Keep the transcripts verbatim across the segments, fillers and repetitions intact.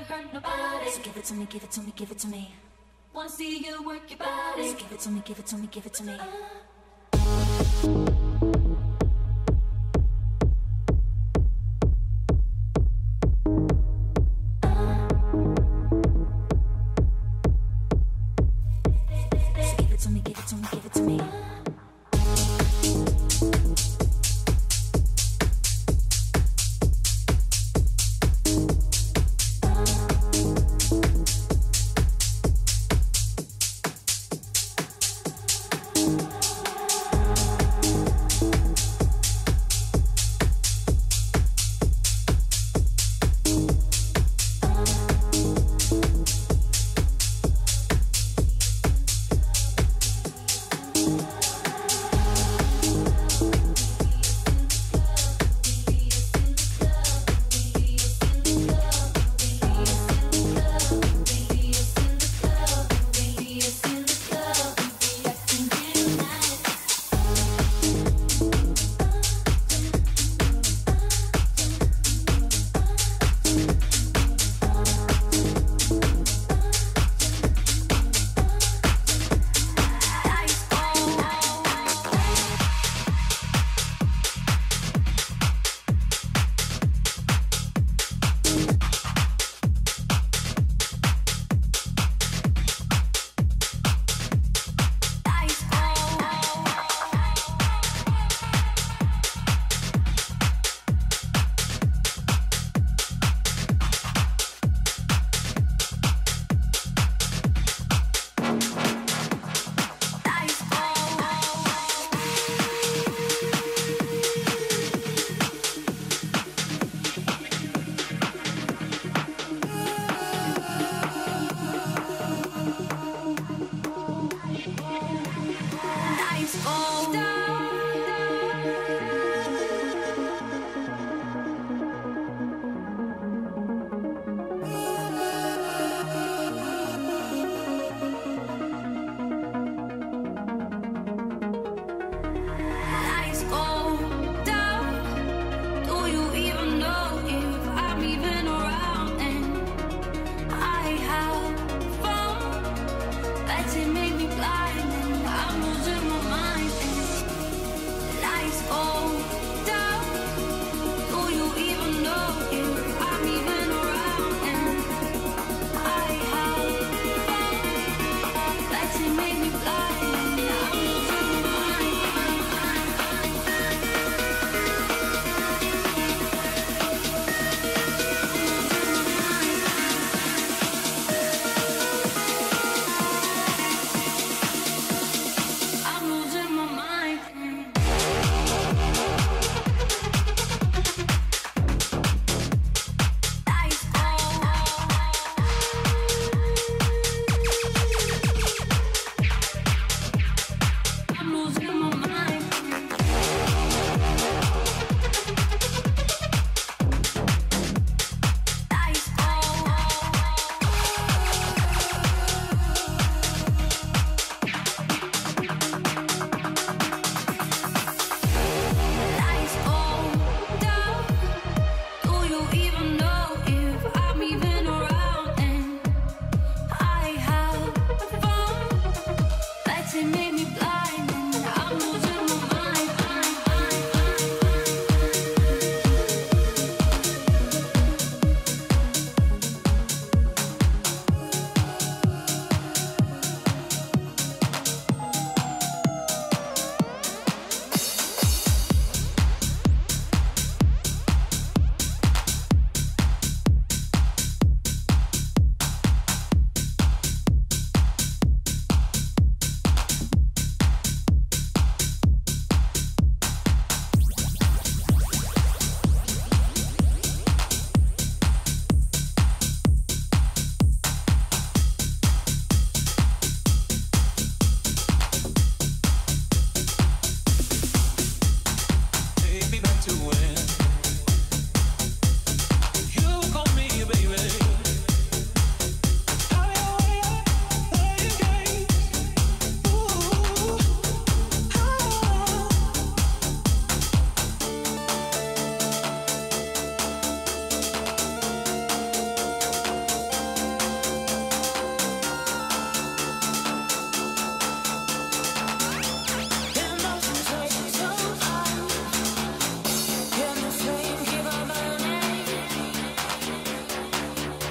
hurt nobody. So give it to me, give it to me, give it to me. Wanna see you work your body. So give it to me, give it to me, give it to me.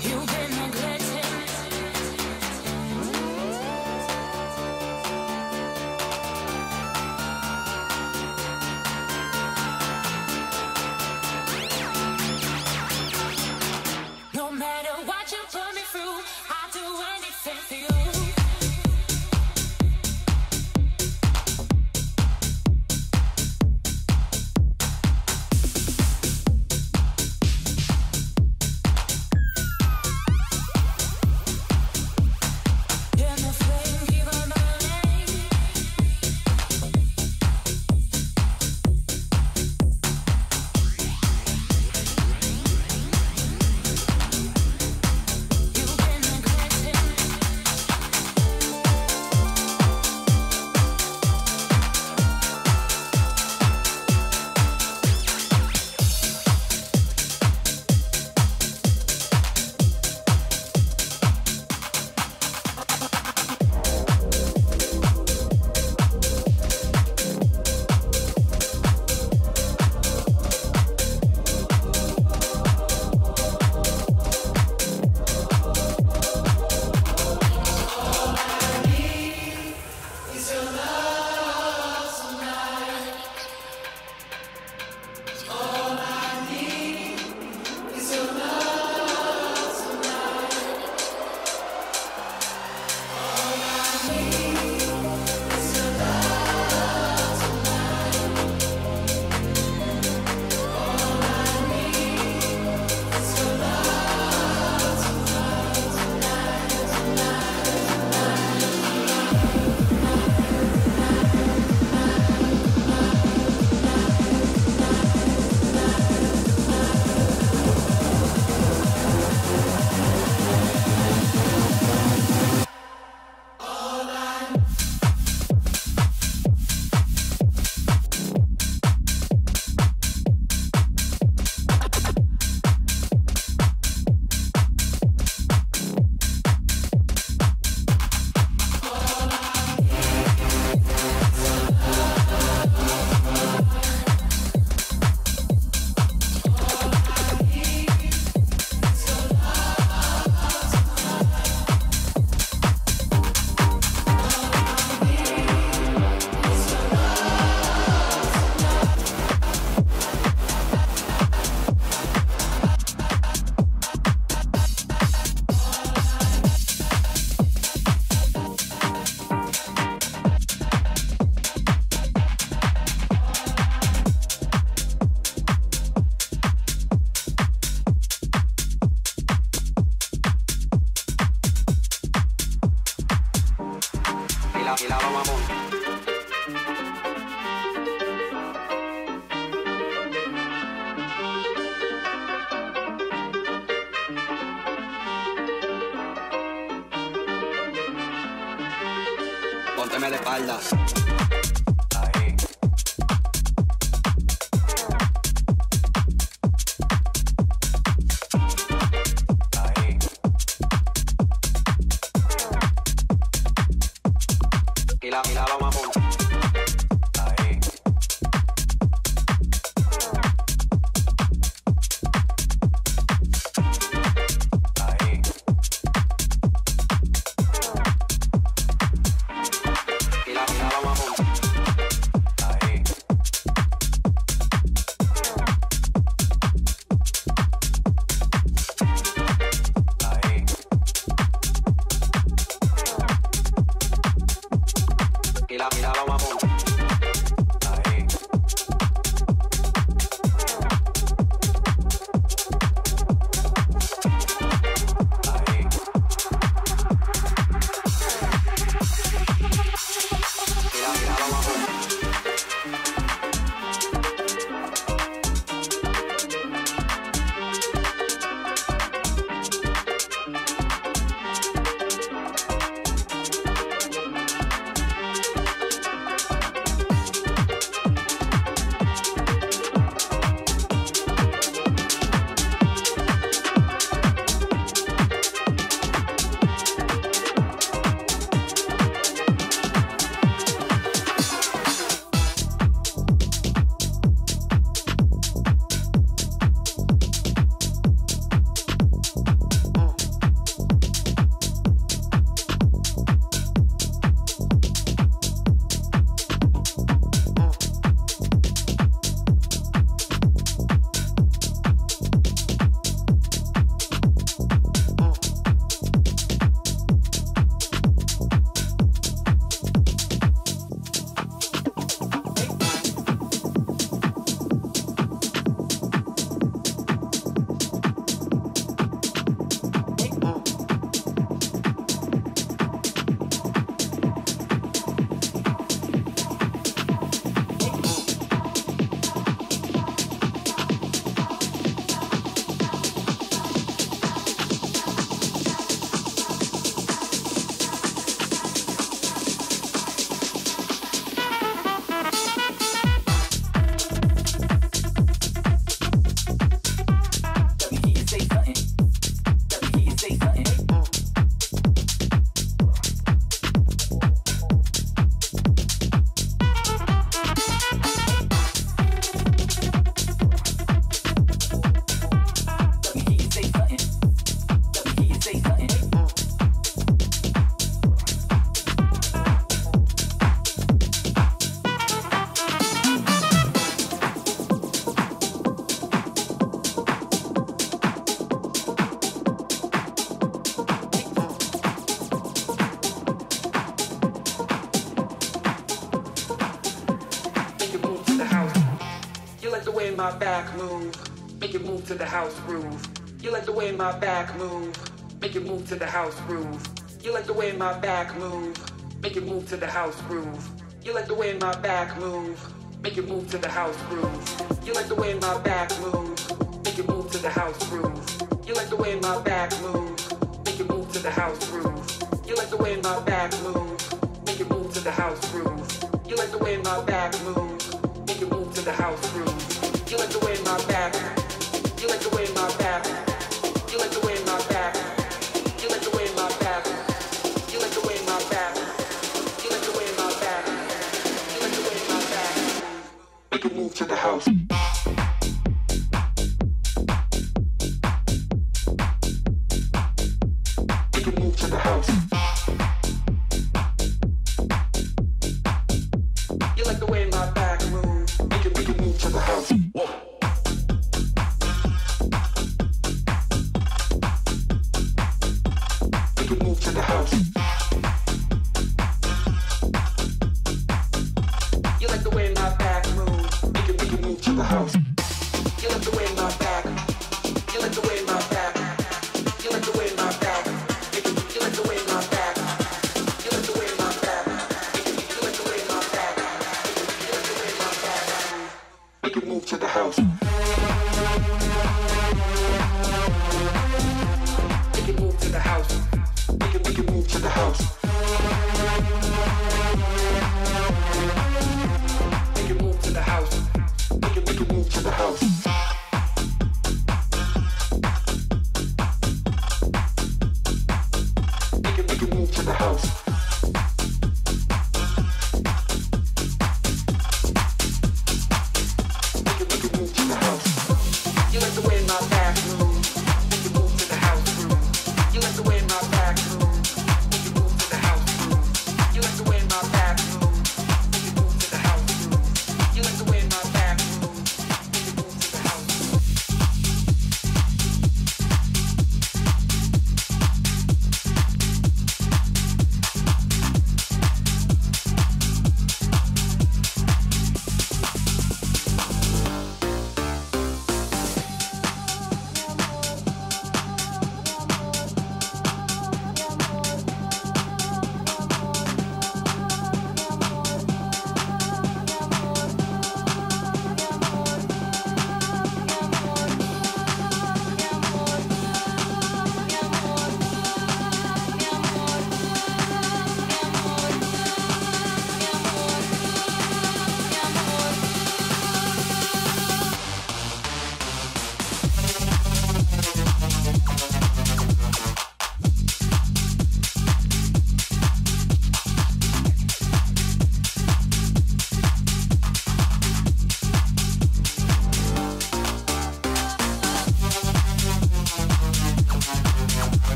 y la vamos a montar. Pónteme de espaldas. Ahí. Ahí. Y la, y la vamos a montar. Ahí. Ahí. Y la, y la vamos a montar. Ahí. Ahí. Y la, y la my back move, make it move to the house groove. You like the way my back move, make it move to the house groove. You like the way my back move, make it move to the house groove. You like the way my back move, make it move to the house groove. You like the way my back move, make it move to the house groove. You like the way my back move, make it move to the house groove. You like the way my back move, make it move to the house groove. You like the way my back move, make it move to the house groove. You like the way my back, you like the way my back, you like the way my back, you like the way my back, you like the way my back, you like the way my back, you like the way my back. Make it move to the house. Make it move to the house. You like the way my back move. Make it, make it move to the house. Whoa. Make it move to the house. You like the way my back move. Make it, make it move to the house. You like the way my back. You like the way my back. You like the way my back. Make it, you like the way my back. You like the way my back. Make it, you like the way my back. You like the way my back. Make it move to the house. Make it move to the house. Make it, make it move to the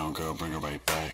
on, girl, bring it right back.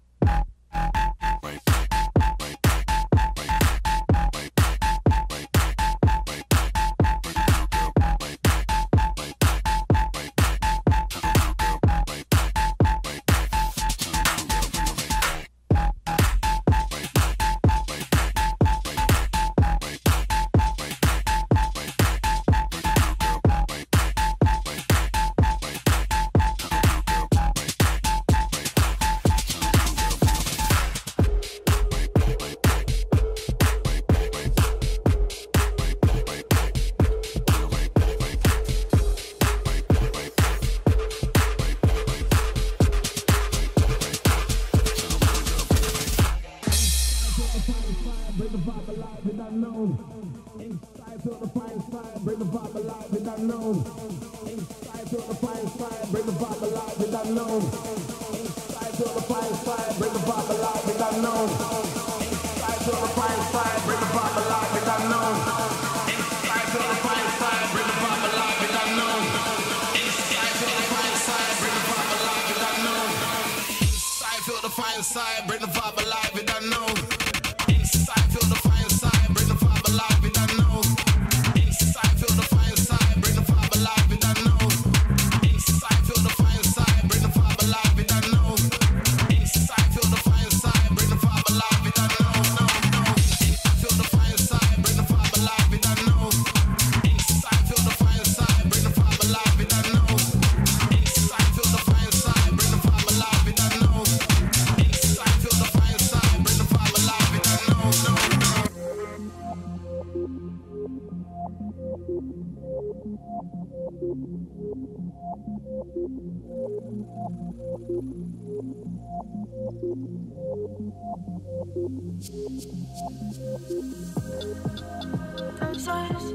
Those eyes,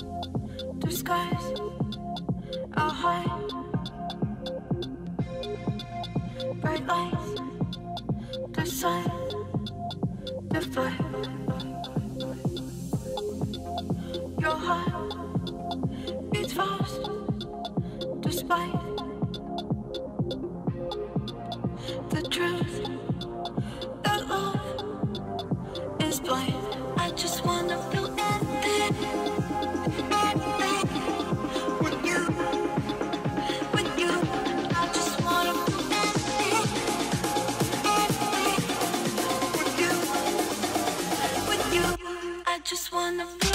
disguise, I'll hide. Bright lights, the sun, the fire. Your heart beats fast, despite the truth that love is blind. I just wanna feel anything with you, with you. I just wanna feel anything with you, with you. I just wanna feel.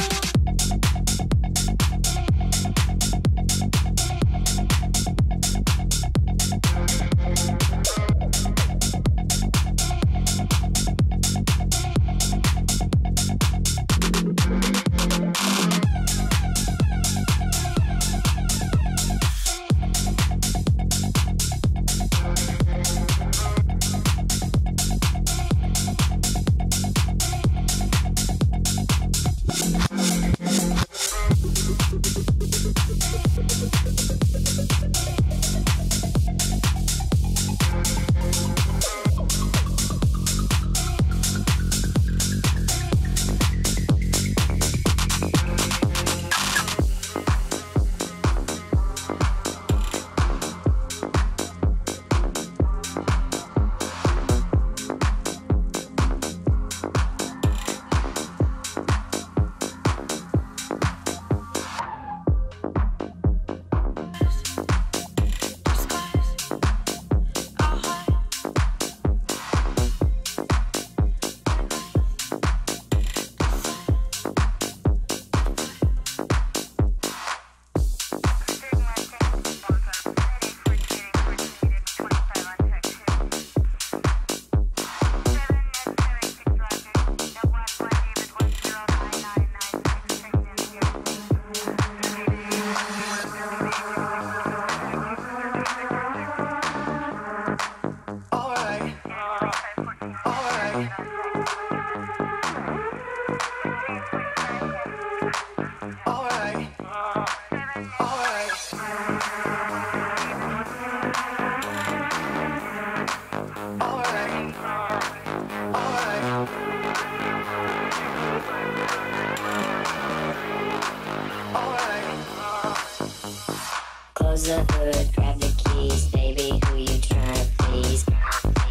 Close the hood, grab the keys, baby, who you tryna please?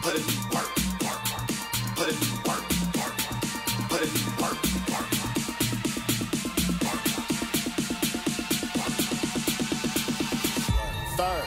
put it work, put it work, put it work. Third.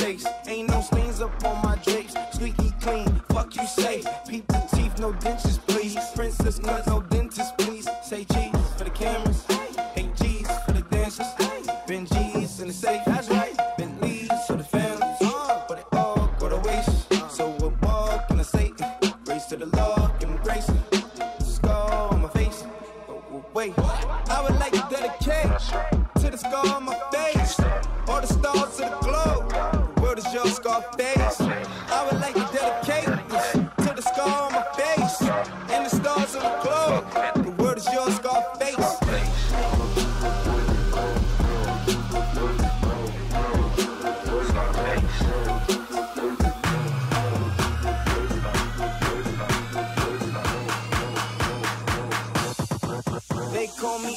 face. Ain't no stains up on my drapes. Squeaky clean, fuck you say. Peep the teeth, no dentures, please. Princess cut, no dentist, please. Say cheese for the cameras. Hey, G's for the dancers. Ben G's in the safe. That's right. Bentleys for the families. But it all go to waste. So we'll walk in the safe. Grace to the Lord, give him grace. Scar on my face. Oh, oh, wait. I would like to dedicate to the scar on my face. All the stars to the globe. The world is your Scarface. I would like to dedicate this to the scar on my face. And the stars of the globe. The world is your Scarface. They call me.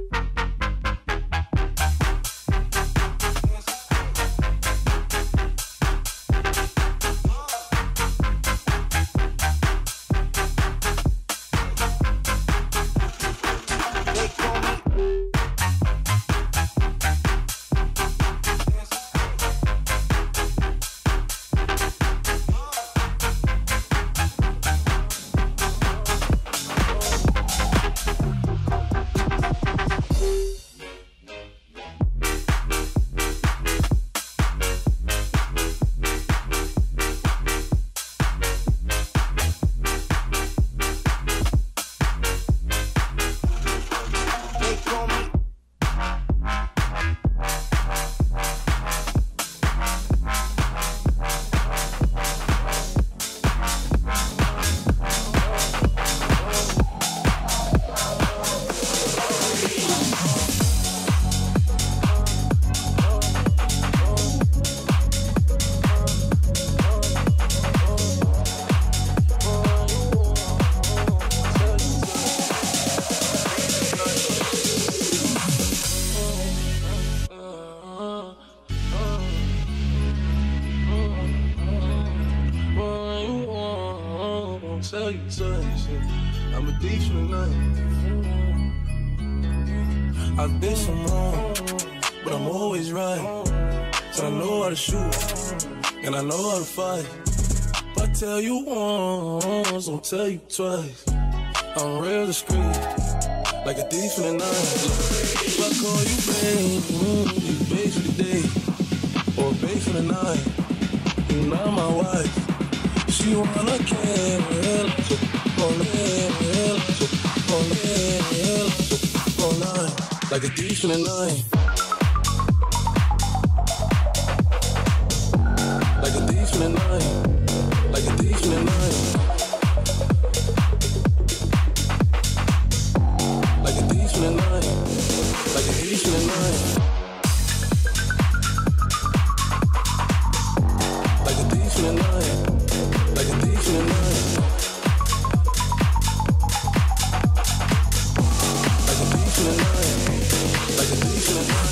Tell you something, I'm a thief for the night. I've been so wrong, but I'm always right. So I know how to shoot, and I know how to fight. If I tell you once, I'll tell you twice. I'm real discreet, like a thief in the night. If I call you babe, you babe for the day, or babe for the night, you're not my wife. She wanna kill, all night, like a thief in the night, like a thief in the night, like a thief in the night, like a thief in the night, like a thief in the night, like a thief in the night. Like a thief in the night. Like a thief in the night. Like a thief in the night.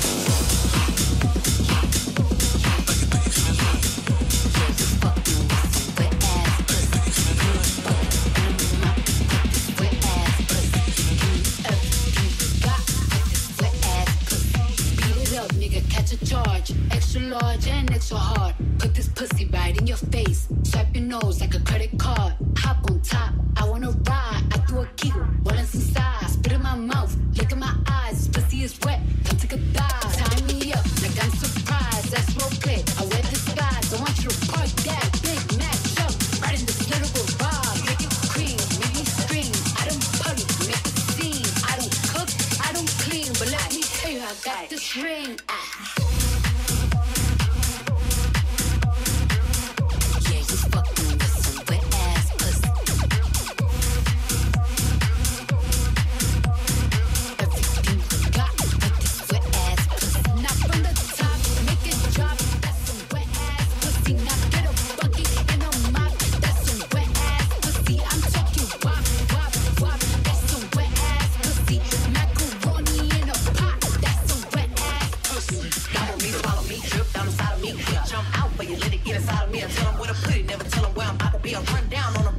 Like a thief in the night. Just fucking with wet ass pussy. Wet ass pussy. Everything you got with this wet ass pussy. Beat it up, nigga, catch a charge. Extra large and extra hard. Put this pussy right in your face. Swipe your nose like a credit card. Hop on top, I wanna ride. I do a giggle, while it's inside. Spit in my mouth, look in my eyes. Pussy is wet, come take a dive. Tie me up like I'm surprised. That's role play, I wear disguise. I want you to park that big match up right in this little garage. Make it cream, make me scream. I don't party, make a scene. I don't cook, I don't clean, but let me tell you, I got this ring. Ah. Jump out, but you let it get inside of me. I tell them where to put it, never tell them where I'm about to be. I run down on them.